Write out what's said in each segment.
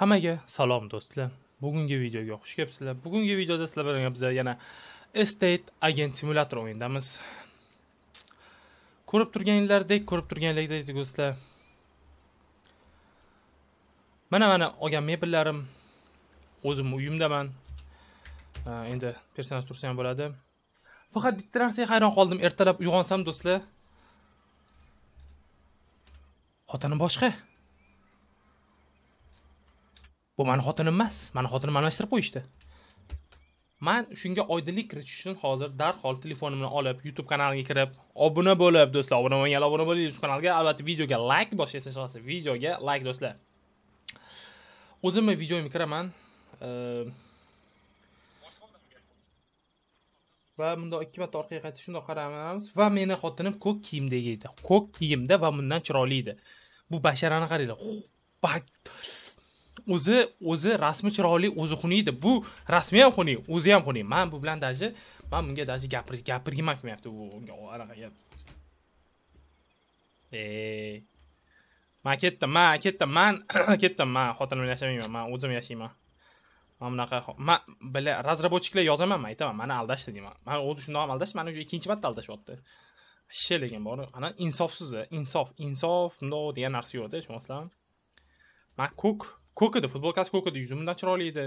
Hammaga salom do'stlar. Bugungi videoga xush kelibsizlar. Bugungi videoda sizlar bilan biz yana Estate Agent Simulator o'yinidamiz. Ko'rib turganinglardek do'stlar. Mana olgan mebellarim o'zim uyimdaman. Endi personaj tursa ham bo'ladi. Faqat bitta narsaga hayron qoldim. Ertalab uyg'onsam do'stlar, xotinim boshqa. Bu meni xotinim emas. Meni xotinim almashtirib qo'yishdi. Men shunga oydinlik kiritish uchun hozir darhol telefonimni olib, YouTube kanaliga kirib, obuna bo'lib do'stlar, obuna bo'ling YouTube kanaliga, albatta videoga like boshlaysiz, videoga like do'stlar. O'zimni videoyimga kiraman. Va bunda ikki marta orqaga qaytib shunday qaraymiz va meni xotinim ko'k kiyimda edi. Ko'k kiyimda va bundan chiroyli edi. Bu basharani qaranglar. O'zi rasmi chiroyli, o'zi xuniydi. Bu rasmi ham xunuk, o'zi ham xunuk. Men bu bilan men bunga gapirgim kelmayapti bu anaqa gap. Men ketdim. Men xotinim bilan yashamayman. Men o'zim yashayman. Men bunaqa razrabochiklar yozaman, men aytaman, meni aldashdi deyman. Men o'zi shunday ham aldash, meni ikkinchi marta aldashyapti. Lekin bor, ana insofsiz, insof bunday degan narsa yo'q-da, tushunasizlarmi? Men ko'k edi, futbolkasi ko'k edi, yuzimdan chiroyli edi.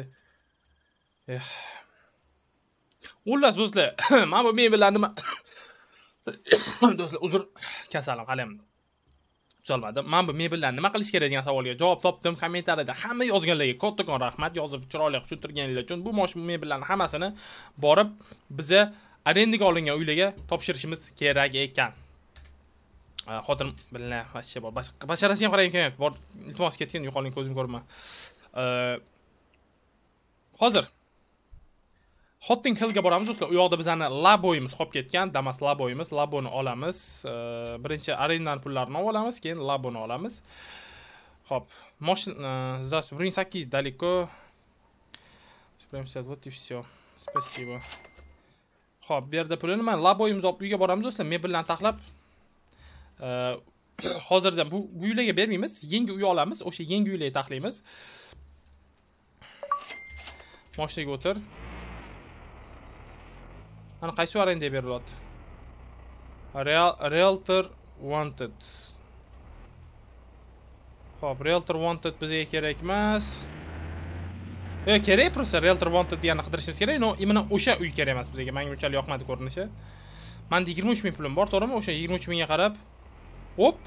Xullas do'stlar, men bu mebellarni do'stlar, uzr, kasalim qalam. Tuzalmadi. Men bu mebellarni nima qilish kerak degan savolga javob topdim kommentariyada. Hamma yozganlarga kattakon rahmat, yozib chiroyli tushuntirganlar uchun. Bu mebellarni hammasini borib biza arendaga olingan uylarga topshirishimiz kerak ekan. Xotinim bilan vashcha bor. Basharasi ham qarayim kelmayapti. Bor, iltimos ketgan, yo'qolgan ko'zim ko'rma. Hozir Hotting Hillga boramiz do'stlar. U yoqda bizani laboyimiz qolib ketgan, Damas laboyimiz. Laboni olamiz. Birinchi arendan pullarini olamiz, keyin laboni olamiz. Xo'p, mashina, здравствуйте, 18 далеко. Вот и всё. Спасибо. Xo'p, bu yerda pulini men laboyimizni olib uyga boramiz do'stlar. Mebellarni taxlab hozirda bu uylarga bermaymiz, yangi uy olamiz, o'sha yangi uylarga taxlaymiz. Mashinaga o'tir. Ana qaysi arendaga berilyapti? Realtor wanted. Xo'p, Realtor wanted bizga kerak emas. Kerak просто Realtor wanted deganni qidirishimiz kerak. No, mana o'sha uy kerak emas bizga. Menga unchalik yoqmadi ko'rinishi. Menda 23 ming pulim bor, to'g'rimi? O'sha 23 mingga qarab hop.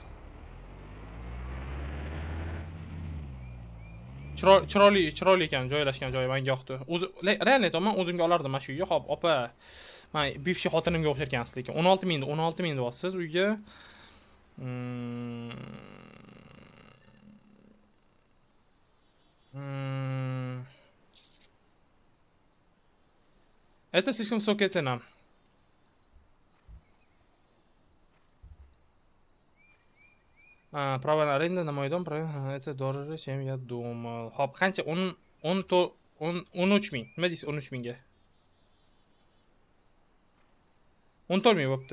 Chiroyli ekan, joylashgan joyi menga yoqdi. O'zi realni aytaman, o'zimga olardim mana shu uyga. Xo'p, opa, men bivshi xotinimga o'xshar ekansiz, lekin 16 ming deyapsiz uyga. Это слишком высокая цена. Право на аренду на мой дом, это дороже, чем я думал. Xo'p, qancha? 13 ming. Nima deysiz 13 mingga? 14 ming bo'pti.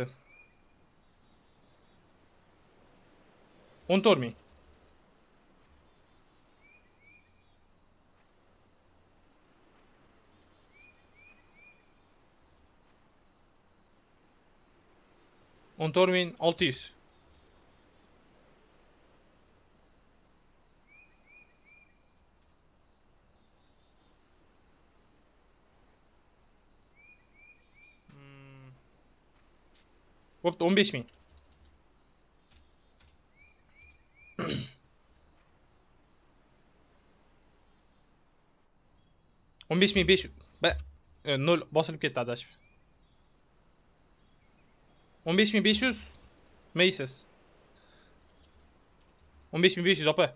14 ming. $14.600. Bo'pti, 15 ming. Nol bosilib ketdi adashib. 15.500 meysiz. 15.500 opa.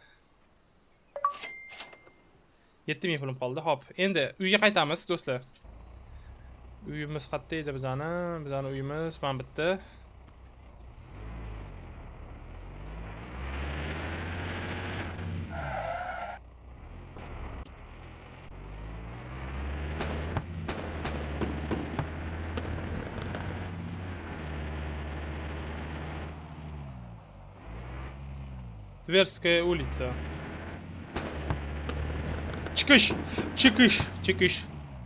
7.000 pulim qoldi. Hop, endi uyga qaytamiz do'stlar. Uyimiz qayerda edi bizani uyimiz mana bitta. Тверская улица. Çıkış. Çıkış. Çıkış.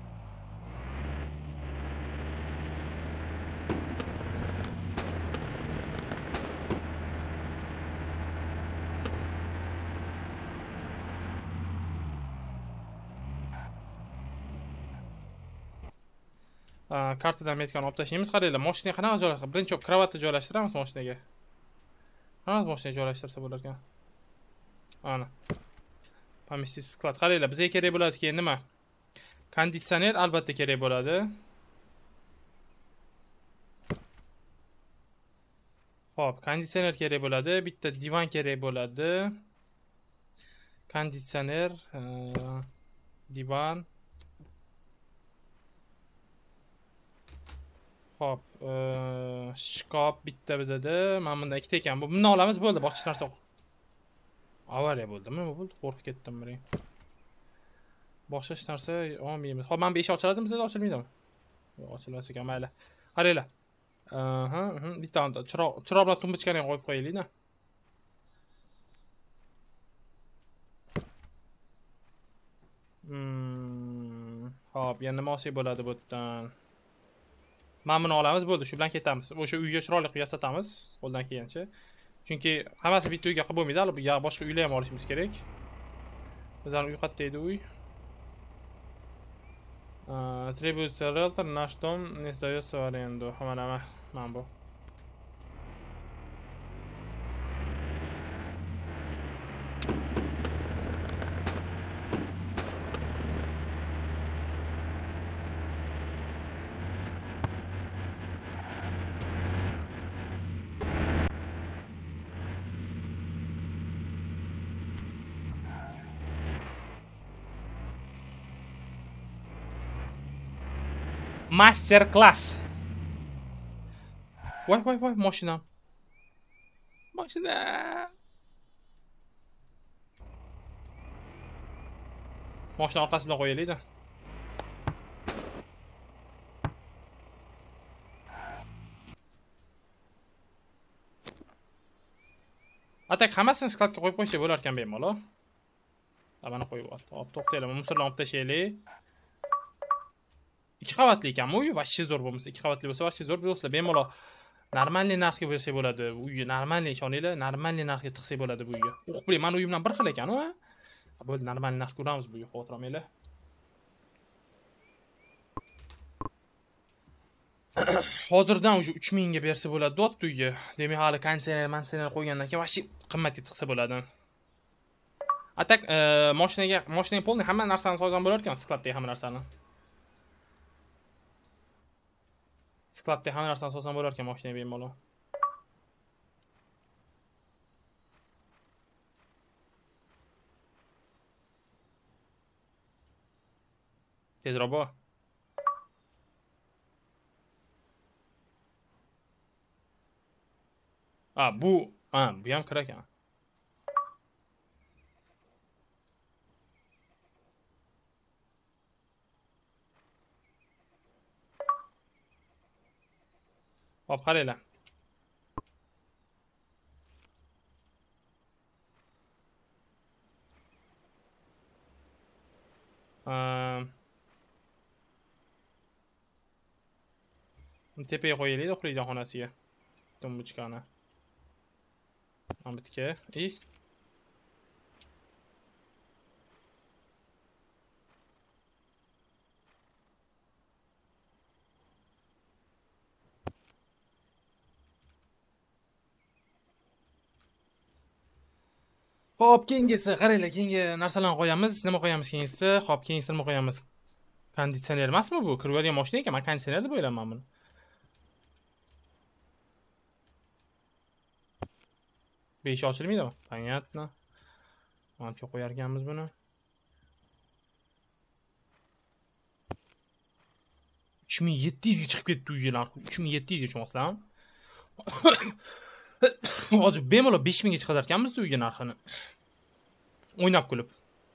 Kartadan metkani olib tashlaymiz. Qaranglar, mashinaga qanaqa joylashtirib, birinchi kravatni joylashtiramiz mashinaga. Qanaqa mashinaga joylashtirsa bo'lar ekan? Ana. Pomestить sklad. Qaranglar, bizga kerak bo'ladi keyin nima? Konditsioner albatta kerak bo'ladi. Xo'p, konditsioner kerak bo'ladi, bitta divan kerak bo'ladi. Konditsioner, divan. Xo'p, shkop bitta bizada. Mana bundan ikkita ekan. Bundan olamiz, bo'ldi. Boshqa hech narsa. Avariya bo'ldimi? Nima bo'ldi? Qo'rqib ketdim men. Boshqa hech narsa olmaymiz. Xo'p, mana bu eshik ochiladimi? Bizda ochilmaydimi? Yo'q, ochilmas ekan, mayli. Qaranglar. Bitta chiroq bilan tumbichkani ham qo'yib qo'yaylik-da. Xo'p, yana nima olsak bo'ladi bu yerdan? Mana buni olamiz, bo'ldi. Shu bilan ketamiz. O'sha uyga chiroyli qilib yasatamiz qo'ldan kelgancha. Chunki hammasi bitta uyga qilib bo'lmaydi, albatta boshqa uylar ham olishimiz kerak. Bizning uy qayerda edi uy? Требуется риэлтор, наш дом не сдается в аренду. Mana bu. Master class. Voy, mashinam. Mashina. Mashina orqasiga qo'yaylik-da. Atak hammasini skladga qo'yib qo'ysa bo'lar ekan bemalol. Mana qo'yib oldi. Hop, to'xtaylar, musorlarni olib tashlaylik. 2 qavatli ekanmi uy? Vashchi zo'r bo'lmasa, 2 qavatli bo'lsa vashchi zo'r. Do'stlar, bemalol normalniy narxga bersa bo'ladi. Uyga normalniy ishoninglar, normalniy narxga tiqsa bo'ladi bu uyga. O'qib biling, men uyimdan bir xil ekan-ku. Bo'ldi, normalniy narx ko'ramiz bu uyga, xavotir olmanglar. Hozirdan o'sha 3000 ga bersa bo'ladi dot uyga. Demak, hali konditsioner qo'ygandan keyin vashchi qimmatga tiqsa bo'ladi. Atak mashinaga polniy hamma narsani sozan bo'lar ekan, skladda hamma narsani. Skladda hamma narsani sozan bo'lar ekan mashinaga bemalol. Tezroq bo'l. Bu ham kira ekan. Hop, qaranglar. Tepaga qo'yaylik, uxlaydigan xonasiga. Tumbuchkani. Mana bitga. Xo'p, keyingisi, qaranglar, keyingi narsalarni qo'yamiz. Nima qo'yamiz keyingisi? Xo'p, keyingisi nima qo'yamiz? Konditsioner emasmi bu? Kiradigan mashina ekan, men konditsioner deb o'ylayman buni. Besh ochilmaydimi? Понятно. Mana qo'yar ekanmiz buni. 3700 ga chiqib ketdi uylar. 3700 ga tushunasizlar. Hozir bemalol 5000 ga chiqazar ekanmiz uyga narxini. O'ynab kulib.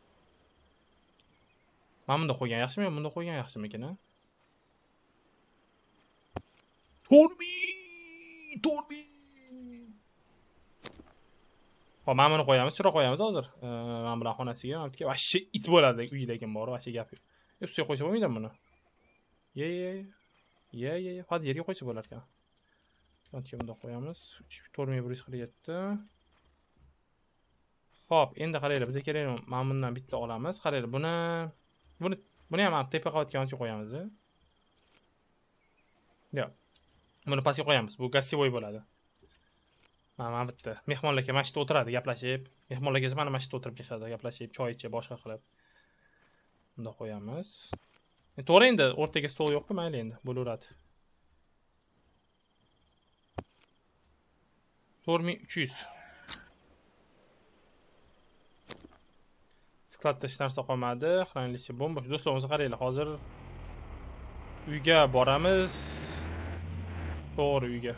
Mana bunda qo'ygan yaxshimi, bunda qo'ygan yaxshimikin, ha? Torbi! Hop, mana buni qo'yamiz, chiroq qo'yamiz hozir. Mana bular xonasiga, vashchi it bo'ladi uy lekin bor, vashchi gap yo'q. Ustiga qo'ysa bo'lmaydimi buni? Ye. Hadi yerga qo'ysa bo'lar ekan. Yo'q, bunda qo'yamiz. 4147. Xo'p, endi qaranglar, bizga kerak mana bundan bitta olamiz. Qaranglar, buni ham tepa qavatga qo'yamiz. Yo'q. Buni pastga qo'yamiz. Bu gостевой bo'ladi. Mana bitta. Mehmonlarga mana shu yerda o'tiradi, gaplashib. Mehmonlarga mana shu yerda o'tirib ketadi, gaplashib, choy ichib, boshqa qilib. Bunda qo'yamiz. To'g'ri, endi o'rtaga stol yo'q-ku, mayli endi, bo'laveradi. 4300. Skladda hech narsa qolmadi. Xranilishi bombosh. Do'stlar, qaranglar, hozir uyga boramiz. To'g'ri uyga.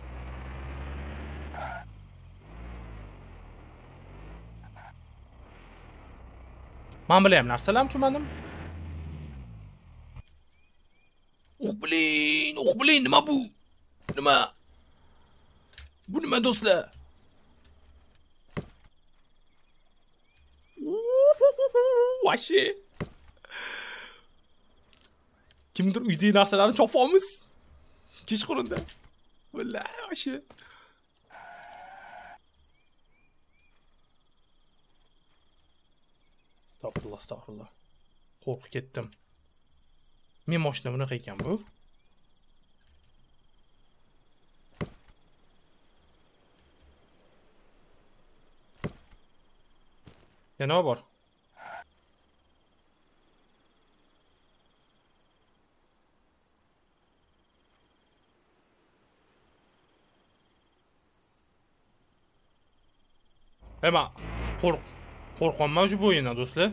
Men bilan ham narsalarni tushunmadim. Bilin, nima bu? Nima? Bu nima do'stlar? Vashi. Kimdir uydagi narsalarni chopamiz. Kechqurunda. Vallahi vashi. Astagfirullah. Qo'rqib ketdim. Men mashina bunaqa ekan bu. Yana bor. Ama qo'rqonman shu bo'yindan do'stlar.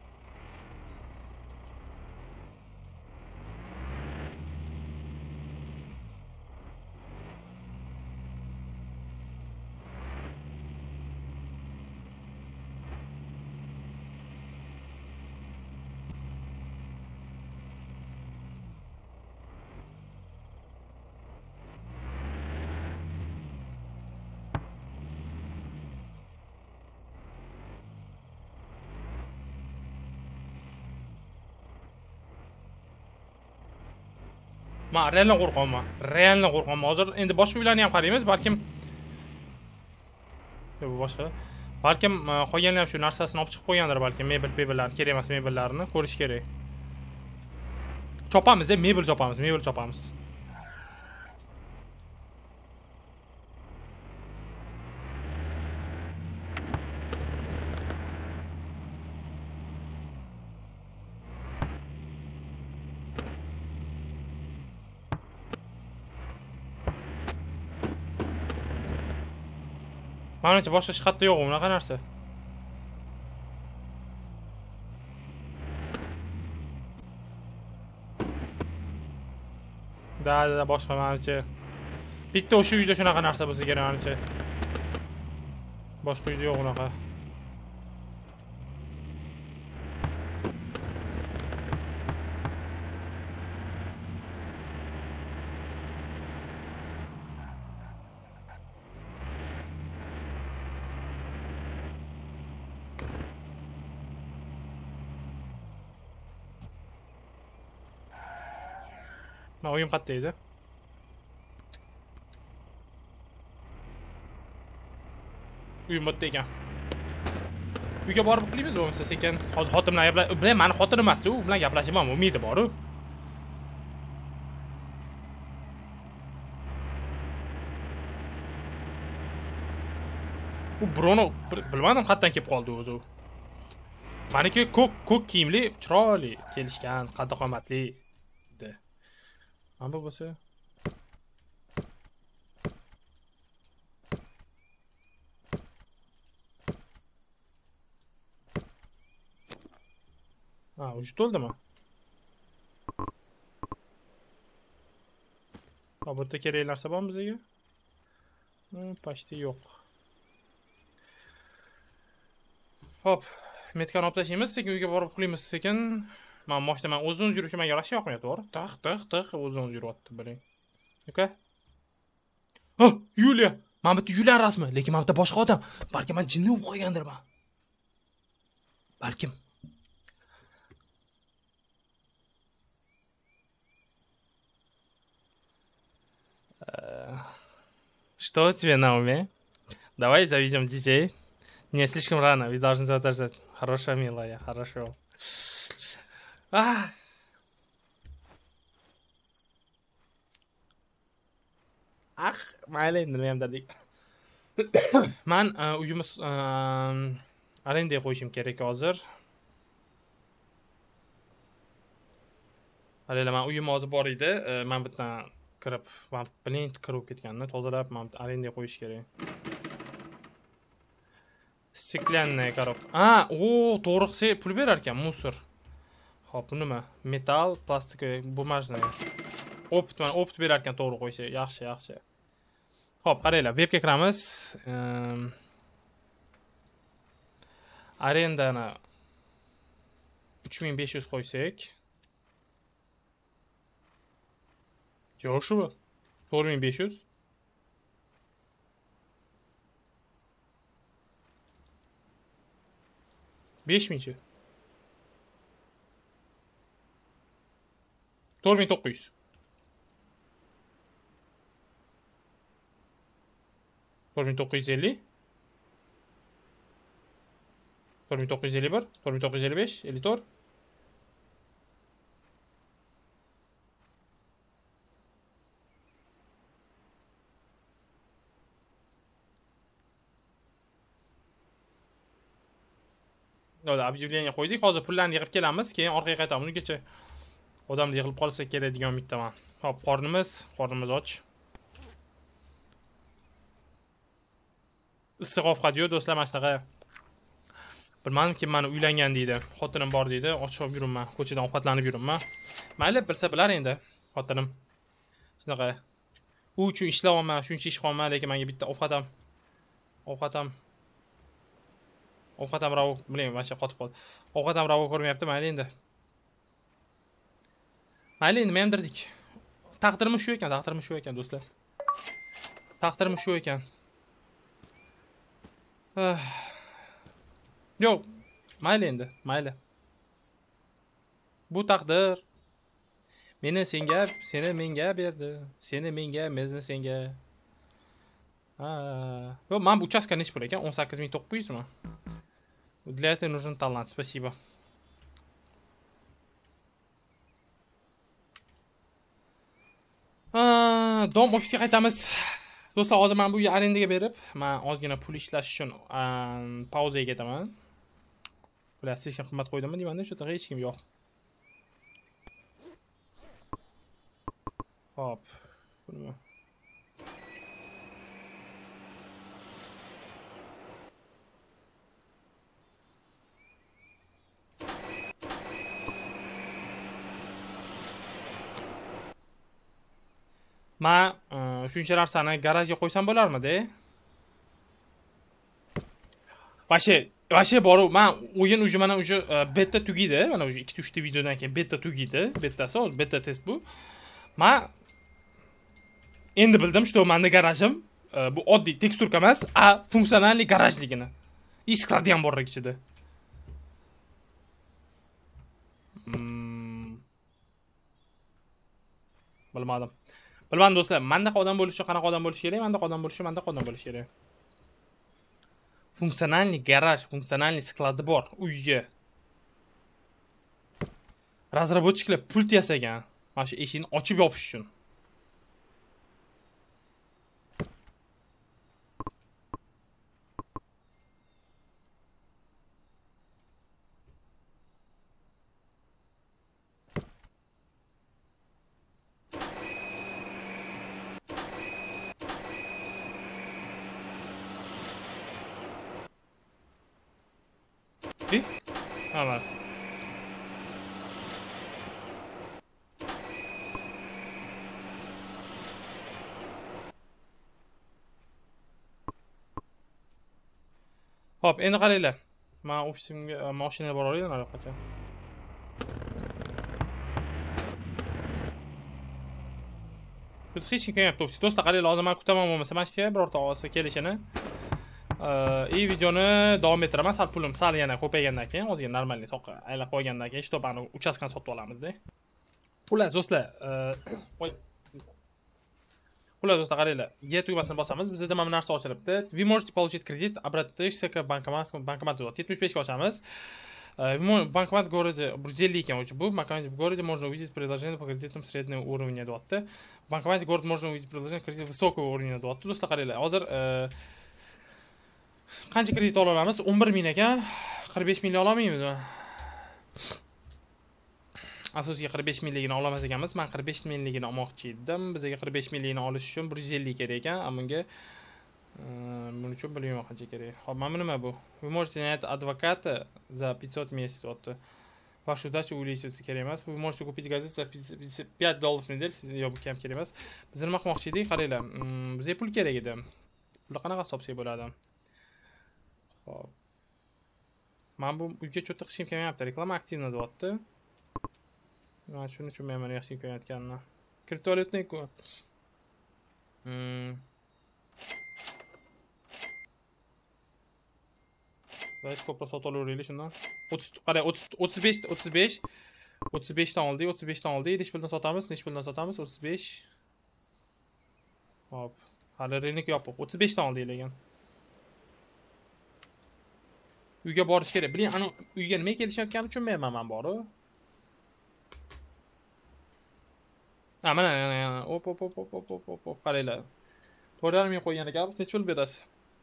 Men realni qo'rqaman. Hozir endi boshqa uylarni ham qaraymiz, balkim bu boshqa. Balkim qolganlar ham shu narsasini olib chiqib qo'ygandir, balkim mebellarni, kerak emas mebellarni ko'rish kerak. Chopamiz, mebel chopamiz. Menimcha boshqa hech qayerda yo'q unaqa narsa. Da boshqa menimcha. Bitta o'sha uyda shunaqa narsa bo'lsa kerak menimcha. Boshqa uyda yo'q unaqa. Ma oyim qayerda edi? Uyim bitta ekan. Uyga borib qilamiz bo'lmasa sekin. Hozir xotin bilan gaplashib, bilan meni xotinim emas, u bilan gaplashib ham umidi bor-ku. U Bruno bilmadim qayerdan kelib qoldi o'zi. Meniki ko'k kiyimli, chiroyli kelishgan, qaddi qomatli. Ama bo'lsa uji to'ldimi? Bu yerda kerak narsa bormi bizga? Почти yo'q. Hop, metkani olib tashlaymiz, sekin uyga borib qilamiz sekin. Men mashinaman o'zim yurishim menga yarasha yoqmayapti, to'g'ri? Tiq o'zim yuryapti, biling. Okay? Ha, Yuliya. Mana bu yulan rasmi, lekin mana bu boshqa odam. Balki men jinni bo'lib qolgandirman. Balkim. Что у тебя на уме? Давай заведем детей. Не, слишком рано, вы должны задержать. Хорошая, милая, хорошо. Mayli endi nima ham dedik. Men uyimiz arendaga qo'yishim kerak hozir. Hali men uyim hozir bor edi. Men bittadan kirib, men blend kirib ketganini tozalab, men arendaga qo'yish kerak. Stiklanniy коробка. To'g'ri, pul berar ekan, musor. Xo'p, bu nima? Metal, plastik, bumajniy. Opit berar ekan, to'g'ri qo'ysa, yaxshi. Xo'p, qaranglar, webga kiramiz. Arendani 3500 qo'ysak. Yo'q, shu 4500. 5000. 4900. 4950. 4951. 4955. 54. Объявление qo'ydik. Hozir pullarni yig'ib kelamiz, keyin orqaga qaytamiz. Ungacha odamlar yig'ilib qolsa kerak degan umiddaman. Hop, qornimiz och. Issiq ovqat yo'q, do'stlar, mana shunaqa. Bilmadim, kim meni uylangan deydi. Xotinim bor deydi. Ochiq yuribman, ko'chadan ovqatlanib yuribman. Mayli, bilsa bilar endi. Xotinim shunaqa. U uchun ishlayapman, shuncha ish qolman, lekin menga bitta ovqatam ravo, bilmayman, mana shu qotib qoldi. Ovqatam ravo ko'rmayapti, mayli endi. Nima ham derdik? Taqdirimiz shu ekan, do'stlar. Taqdirimiz shu ekan. Yo'q, mayli endi, mayli. Bu taqdir. Meni senga, seni menga berdi. Seni menga, mezni senga. Yo'q, men bu uchastka nech pul ekan? 18900 mi? Для этого нужен талант, спасибо. Dom ofisga qaytamiz. Do'stlar, hozir men bu uyni arendaga berib, men ozgina pul ishlash uchun pauzaga ketaman. Bular hech qimmat qo'ydimmi deyman, shu yerda hech kim yo'q. Hop. Nima? Men shuncha narsani garajga qo'ysam bo'larmidi? Vashe bor. Men o'yin уже mana уже beta tugaydi. Mana уже 2-3 ta videodan keyin beta tugaydi. Betasi, hozir beta test bu. Men endi bildim, что menda garajim bu oddiy teksturka emas, a funksionalniy garajligini. И sklad ham bor ichida. Bilmadim do'stlar, mendaq odam bo'lishi, qanaqa odam bo'lishi kerak? Mendaq odam bo'lishi kerak. Funksionalniy garaj, funksionalniy skladi bor uyga. Razraботчикlar pult yasagan. Mana shu eshikni ochib yopish uchun. Tamam. Hop, endi qaranglar. Men ofisimga mashinaga bora olaman allaqachon. Biz hech kim kelmayapti. Do'stlar, qarang, hozir men kutaman bo'lmasa, mana shu birorta og'asi kelishini. Videoni davom ettiraman. Sal pulim sal yana ko'paygandan keyin, ozgina normalniy soqqa aylab qo'ygandan keyin shtopani uchastkani sotib olamiz-da. Xullas do'stlar, qaranglar. G tugmasini bosamiz. Bizda mana bu narsa ochilibdi. Вы можете получить кредит, обратившись к банкомат 75 ga ochamiz. Банкомат в городе Брюзели ekan o'sha. Bu bankomat в городе можно увидеть предложение по кредитам среднего уровня deyapti. В банкомате город можно увидеть предложение кредит высокого уровня deyapti. Do'stlar, qaranglar. Hozir qancha kredit ola olamiz? 11 ming ekan. 45 ming olaolmaymizmi? Asosiy 45 mingligini olamiz ekanmiz. Men 45 mingligini olmoqchi edim. Bizga 45 mingligini olish uchun 150 kerak ekan. Bunga buning uchun bilmayman qancha kerak. Xo'p, mana nima bu? Вы можете нанять адвоката за 500 в месяц. Вот. Вашу дачу увеличивается kerak emas. Вы можете купить газет за $55 в неделю. Yo'q, bu kam kerak emas. Biz nima qilmoqchi edik? Qaranglar. Bizga pul kerak edi. Pulni qanaqa topsak bo'ladi? Xo'p. Men bu uyga cho'ta qilishim kelmayapti. Reklama aktivna deyapti. Men shuni tushunmayman yaxshi ko'rayotganini. Kriptovalyutni Давайте ko'proq sotib olaveraylik shundan. 35 dan oldik, 35 dan oldik. Necha puldan sotamiz? 35. Hop. Hali reynik yopiq. 35 dan oldik lekin. Uyga borish kerak. Biling, ana uyga nima kelishayotganini tushunmayman men bori. Mana hop qaranglar. 4,5 ming qo'ygan ekanmiz. Necha pul berasiz?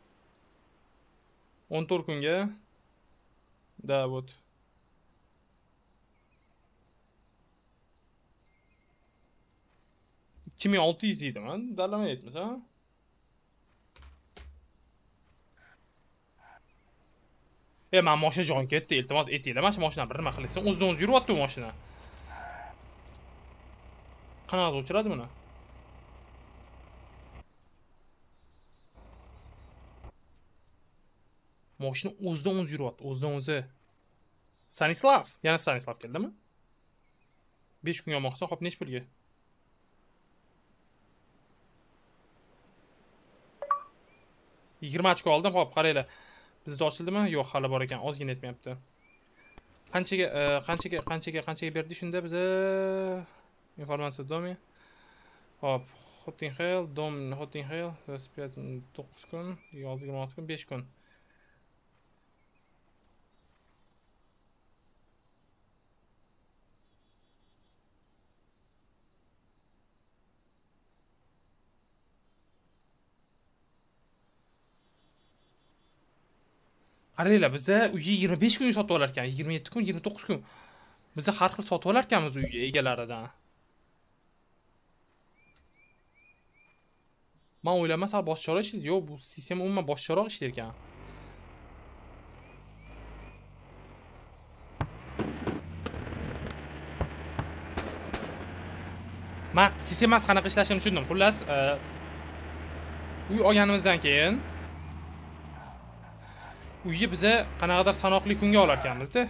14 kunga. Da, вот. $2600 deydiman. Dalama aytmasa. Men mashina joyim ketdi. Iltimos aytinglar, mana shu mashinani bir nima qilsin. O'zidan o'zi yuryapti bu mashina. Qanaqa o'chiradi buni? Mashina o'zidan o'zi yuryapti, o'zidan o'zi. Stanislav, yana Stanislav keldimi? 5 kunga olmoqchi, hop, nech pulga? $20 oldim, hop, qaranglar. Bizda ochildimi? Yo'q, hali bor ekan, ozgina yetmayapti. Qanchaga berdi shunda biza? Informatsiya domi. Hop, Hottinghel, dom Hottinghel, 9 kun, 26 kun, 5 kun. Qaranglar, bizda uyga 25 kun sotib olar ekan, 27 kun, 29 kun. Bizda har xil sotib olar ekanmiz uy egalaridan. Men o'ylamasam boshqaroq ishlaydi. Yo'q, bu sistema umuman boshqaroq ishlar ekan. Men sistemasi qanaqa ishlashini tushundim. Xullas, uy olganimizdan keyin uyni biza qanaqadir sanoqli kunga olar ekanmiz-da.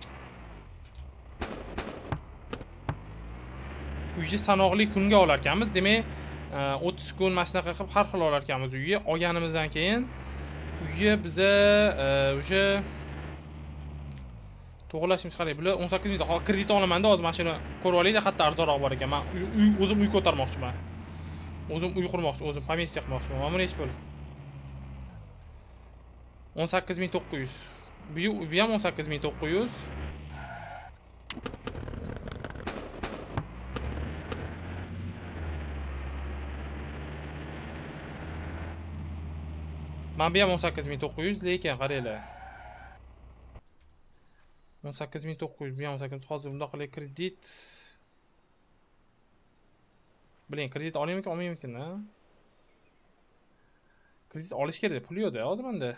Uyni sanoqli kunga olar ekanmiz. Demak, 30 kun mana shunaqa qilib har xil olar ekanmiz uyni. Olganimizdan keyin uyni biza o'sha to'g'rilashimiz qarang. Bular 18 ming. Hozir kredit olaman-da, hozir mana shuni ko'rib olaylik, hatto arzonroq bor ekan. Men o'zim uy ko'tarmoqchiman. O'zim uy qurmoqchi, o'zim komissiya qilmoqchiman. Mana bu nech pul? 18.900. Bu ham 18.900. Men bu ham 18.900, lekin qaranglar. 18.900, bu ham 18. Hozir bunday qilib kredit. Biling, kredit olaymikan, olmaymikan-a? Kredit olish kerak, pul yo'q-da hozir menda.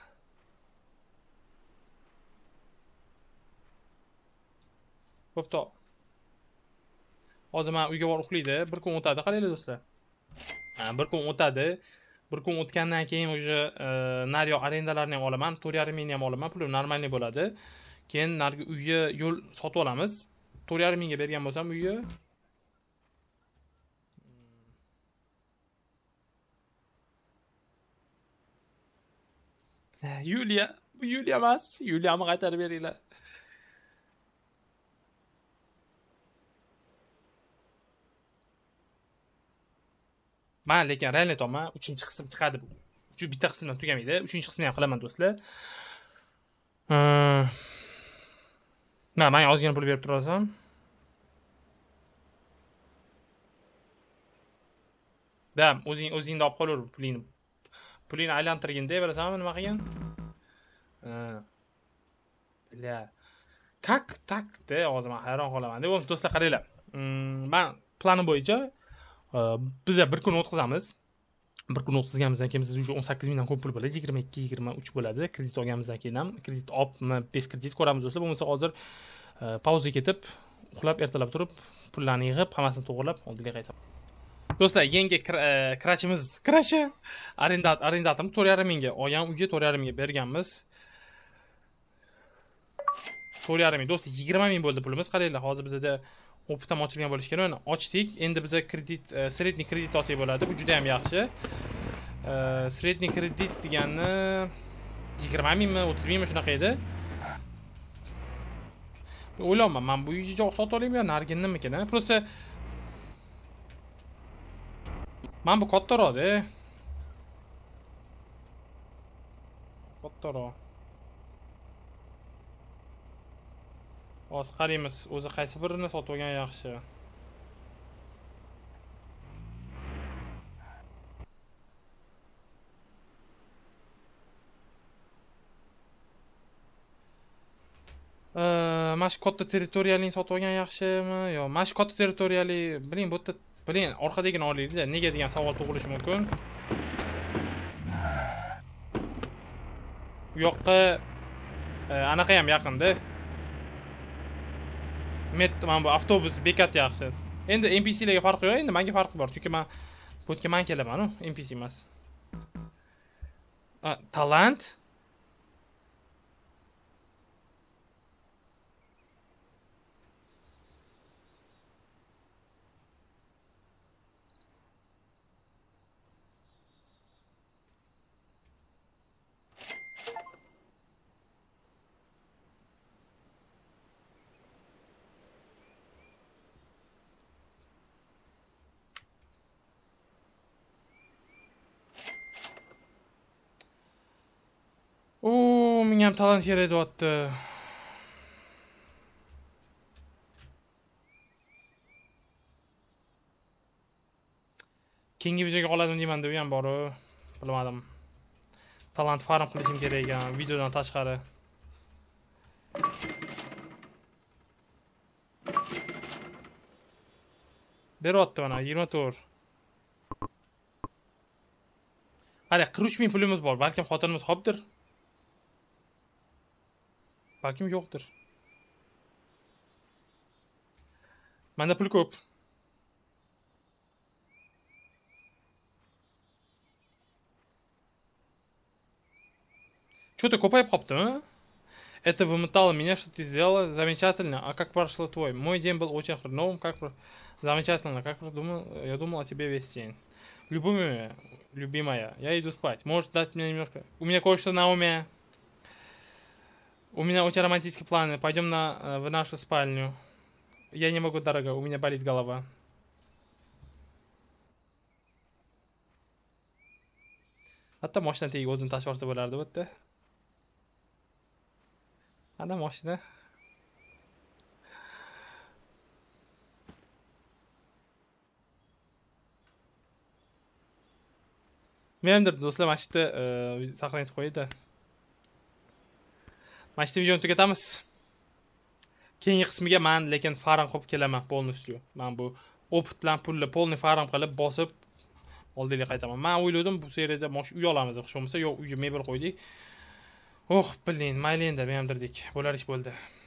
Bo'pti. Hozir men uyga borib uxlaydi, bir kun o'tadi, qaranglar do'stlar. Bir kun o'tadi. Bir kun o'tgandan keyin o'sha naryo arendalarni ham olaman, 4,5 mingni ham olaman, pulim normalniy bo'ladi. Keyin nargi uyni yo'l sotib olamiz. 4,5 mingga bergan bo'lsam uyni Yuliya, bu Yuliya emas. Yuliyani qaytarib beringlar. Men lekin real aytaman, 3-qism chiqadi bu. Bitta qismdan tugamaydi. 3-qismini ham qilaman do'stlar. Men ozgina pul berib turasam. Dam, o'zingni olib qolaver pulingni. Pulingni aylantirgin-da, bilasanmi nima qilgan? Billa. Kak takda hozir men hayron qolaman. Deb do'stlar qaranglar. Men planim bo'yicha biz bir kun o'tkazamiz. Bir kun o'tkazganimizdan keyin biz уже 18 mingdan ko'p pul bo'ladi. 22-23 bo'ladi. Kredit olganimizdan keyin ham kredit olibmi, bez kredit ko'ramiz do'stlar. Bo'lmasa hozir pauzaga ketib, uxlab ertalab turib, pullarni yig'ib, hammasini to'g'rilab, oldiga qaytaman. Do'stlar, yangi krachi arendatorimiz 4,5 mingga olgan uyga 4,5 mingga berganmiz. 4,5 ming do'stlar, 20 ming bo'ldi pulimiz. Qaranglar, hozir bizda opit ham ochilgan bo'lishi kerak. Mana ochdik. Endi biza kredit, sredniy kredit olsak bo'ladi. Bu juda ham yaxshi. Sredniy kredit degani 20 mingmi, 30 mingmi shunaqa edi. O'ylayman, men bu uyni joy sotib olaymi yo nariginikidan? Просто men bu kattaroq-da. Kattaroq. Hozir qaraymiz, o'zi qaysi birini sotib olgan yaxshi. Mana shu katta territoriyalini sotib olgan yaxshimi yo mana shu katta territoriyali, biling bu yerda, biling orqadagini olaylik-da. Nega degan savol tug'ilishi mumkin. Bu yoqqa anaqa ham yaqinda. Mana bu avtobus bekat yaxshi. Endi NPClarga farqi yo'q, endi menga farqi bor. Chunki men bu yerga men kelaman-ku, NPC emas. Talant. Menga ham talant kerak deyapti. Keyingi videoga qoladim deyman-da, u ham bor-ku. Bilmadim. Talant farm qilishim kerak ekan videodan tashqari. Beryapti mana 24. Qara, 43 ming pulimiz bor. Balkim xotinimiz xopdir. Balkim yo'qdir. Menda pul ko'p. Что-то ko'payib qoptimi? Это вымотало меня, что ты сделала. Замечательно. А как прошло твой? Мой день был очень хреновым. Замечательно. Как продумал? Я думал о тебе весь день. Любимая, я иду спать. Можешь дать мне немножко? У меня кое-что на уме. У меня очень романтические планы. Пойдем в нашу спальню. Я не могу, дорогая. У меня болит голова. Hatta mashina tagiga o'zim tashib olsa bo'lardi bu yerda. Ana mashina. Menimdir do'stlar, mana shu yerda saqlanib qo'ydi. Mana shu videoni tugatamiz. Keyingi qismiga men lekin farm qilib kelaman полностью. Men bu opit bilan pulni polni farm qilib bosib oldiga qaytaman. Men o'yladim bu seriyada mosh uy olamiz, hech bo'lmasa yo'q, uyga mebel qo'ydik. Oh, bilin, mayli endi, menimdirdik. Bo'lar ish bo'ldi.